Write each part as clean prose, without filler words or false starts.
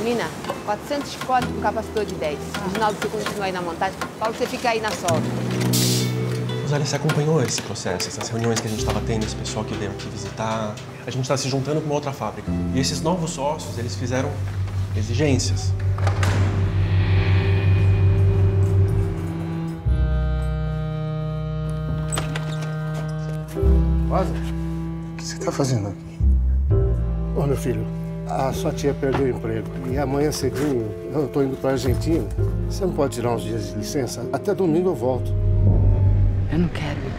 Mina, 404 com capacitor de 10. Reginaldo, você continua aí na montagem. Paulo, você fica aí na solda. Rosália, você acompanhou esse processo, essas reuniões que a gente estava tendo, esse pessoal que veio aqui visitar? A gente está se juntando com uma outra fábrica. E esses novos sócios, eles fizeram exigências. Rosa, O que você está fazendo aqui? ô meu filho, a sua tia perdeu o emprego e amanhã cedinho eu tô indo pra Argentina. Você não pode tirar uns dias de licença? Até domingo eu volto. Eu não quero ir.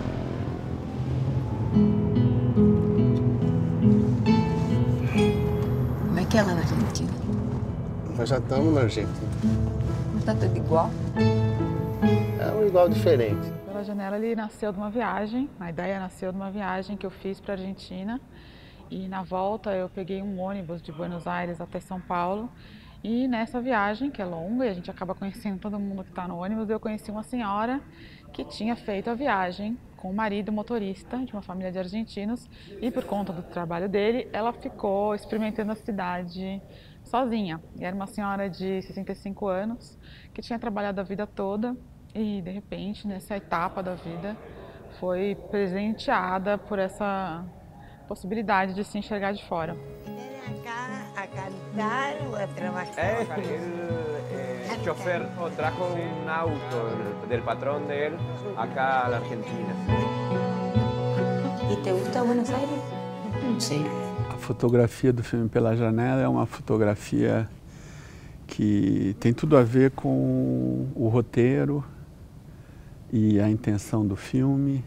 Como é que é lá na Argentina? Nós já estamos na Argentina. Não tá tudo igual? É um igual diferente. Pela Janela, ele nasceu de uma viagem, a ideia nasceu de uma viagem que eu fiz para a Argentina. E na volta eu peguei um ônibus de Buenos Aires até São Paulo. E nessa viagem, que é longa, e a gente acaba conhecendo todo mundo que está no ônibus, eu conheci uma senhora que tinha feito a viagem com o marido motorista de uma família de argentinos. E por conta do trabalho dele, ela ficou experimentando a cidade sozinha. E era uma senhora de 65 anos que tinha trabalhado a vida toda e, de repente, nessa etapa da vida, foi presenteada por essa possibilidade de se enxergar de fora. A cantar o a trabajar? El chofer trajo un auto del patrón de él acá a la Argentina. ¿Y te gusta Buenos Aires? Não sei. A fotografia do filme Pela Janela é uma fotografia que tem tudo a ver com o roteiro e a intenção do filme.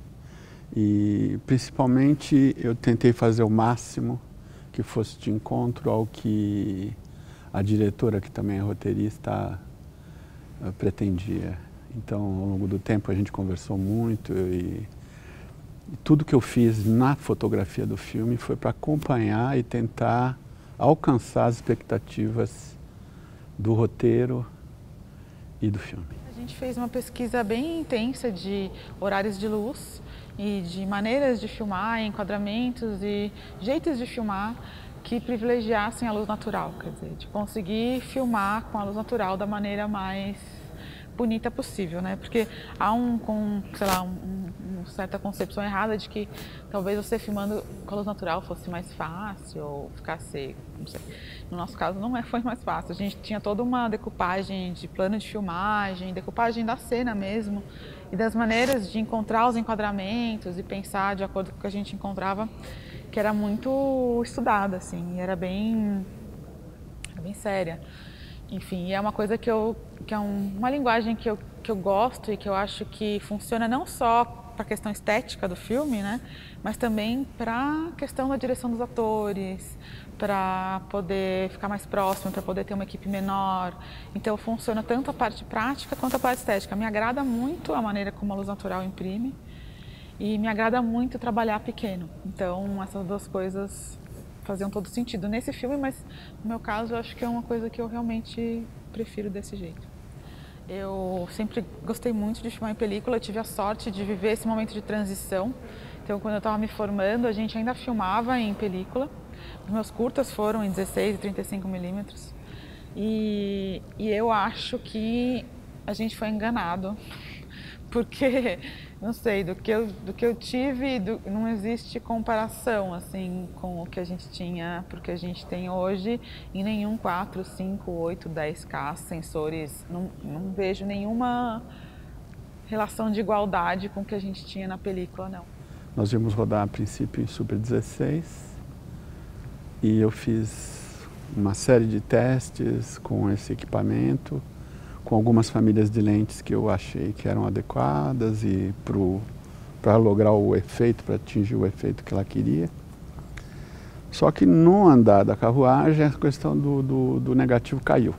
E principalmente eu tentei fazer o máximo que fosse de encontro ao que a diretora, que também é roteirista, pretendia. Então, ao longo do tempo, a gente conversou muito e tudo que eu fiz na fotografia do filme foi para acompanhar e tentar alcançar as expectativas do roteiro e do filme. A gente fez uma pesquisa bem intensa de horários de luz e de maneiras de filmar, enquadramentos e jeitos de filmar que privilegiassem a luz natural, quer dizer, de conseguir filmar com a luz natural da maneira mais bonita possível, né? Porque há uma certa concepção errada de que talvez você filmando com a luz natural fosse mais fácil ou ficasse, não sei. No nosso caso não foi mais fácil. A gente tinha toda uma decupagem de plano de filmagem, decupagem da cena mesmo e das maneiras de encontrar os enquadramentos e pensar de acordo com o que a gente encontrava, que era muito estudada, assim, e era bem séria. Enfim, é uma coisa que é uma linguagem que eu gosto e que eu acho que funciona não só para a questão estética do filme, né, mas também para a questão da direção dos atores, para poder ficar mais próximo, para poder ter uma equipe menor. Então funciona tanto a parte prática quanto a parte estética. Me agrada muito a maneira como a luz natural imprime e me agrada muito trabalhar pequeno. Então essas duas coisas faziam todo sentido nesse filme, mas no meu caso eu acho que é uma coisa que eu realmente prefiro desse jeito. Eu sempre gostei muito de filmar em película, eu tive a sorte de viver esse momento de transição. Então quando eu estava me formando, a gente ainda filmava em película. Os meus curtas foram em 16 e 35 milímetros. E eu acho que a gente foi enganado, porque, não sei, do que eu tive, não existe comparação assim, com o que a gente tinha, porque a gente tem hoje em nenhum 4, 5, 8, 10K sensores, não vejo nenhuma relação de igualdade com o que a gente tinha na película, não. Nós íamos rodar a princípio em Super 16 e eu fiz uma série de testes com esse equipamento, com algumas famílias de lentes que eu achei que eram adequadas e para lograr o efeito, para atingir o efeito que ela queria. Só que no andar da carruagem a questão do negativo caiu.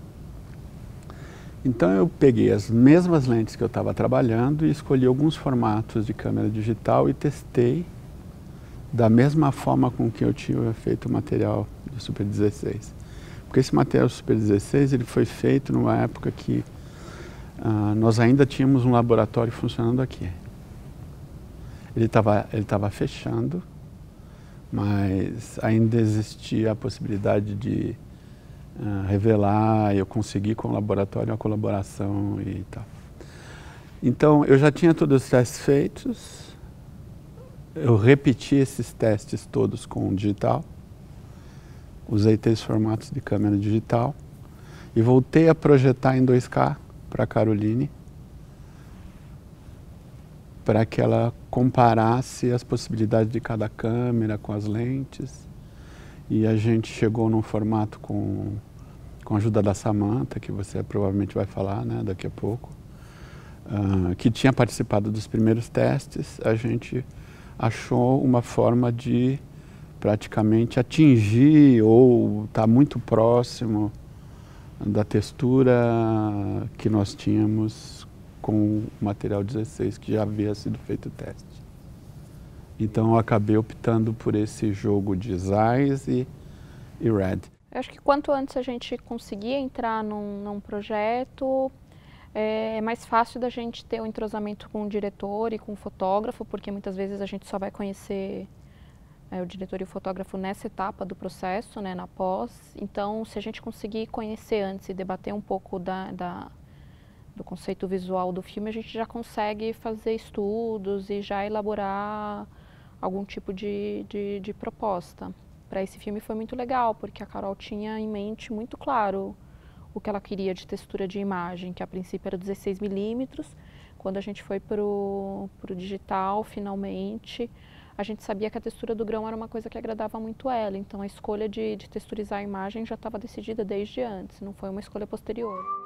Então eu peguei as mesmas lentes que eu estava trabalhando e escolhi alguns formatos de câmera digital e testei da mesma forma com que eu tinha feito o material do Super 16. Porque esse material do Super 16 ele foi feito numa época que nós ainda tínhamos um laboratório funcionando aqui. Ele estava fechando, mas ainda existia a possibilidade de revelar, eu consegui com o laboratório uma colaboração e tal. Então, eu já tinha todos os testes feitos, eu repeti esses testes todos com o digital, usei 3 formatos de câmera digital e voltei a projetar em 2K para a Caroline, para que ela comparasse as possibilidades de cada câmera com as lentes. E a gente chegou num formato com a ajuda da Samantha, que você provavelmente vai falar, né, daqui a pouco, que tinha participado dos primeiros testes. A gente achou uma forma de praticamente atingir ou estar muito próximo da textura que nós tínhamos com o material 16, que já havia sido feito o teste. Então eu acabei optando por esse jogo de Zeiss e Red. Eu acho que quanto antes a gente conseguir entrar num projeto, é mais fácil da gente ter um entrosamento com o diretor e com o fotógrafo, porque muitas vezes a gente só vai conhecer o diretor e o fotógrafo nessa etapa do processo, né, na pós. Então, se a gente conseguir conhecer antes e debater um pouco do conceito visual do filme, a gente já consegue fazer estudos e já elaborar algum tipo de proposta. Para esse filme foi muito legal, porque a Carol tinha em mente muito claro o que ela queria de textura de imagem, que a princípio era 16 milímetros. Quando a gente foi para o digital, finalmente, a gente sabia que a textura do grão era uma coisa que agradava muito ela. Então a escolha de texturizar a imagem já estava decidida desde antes, não foi uma escolha posterior.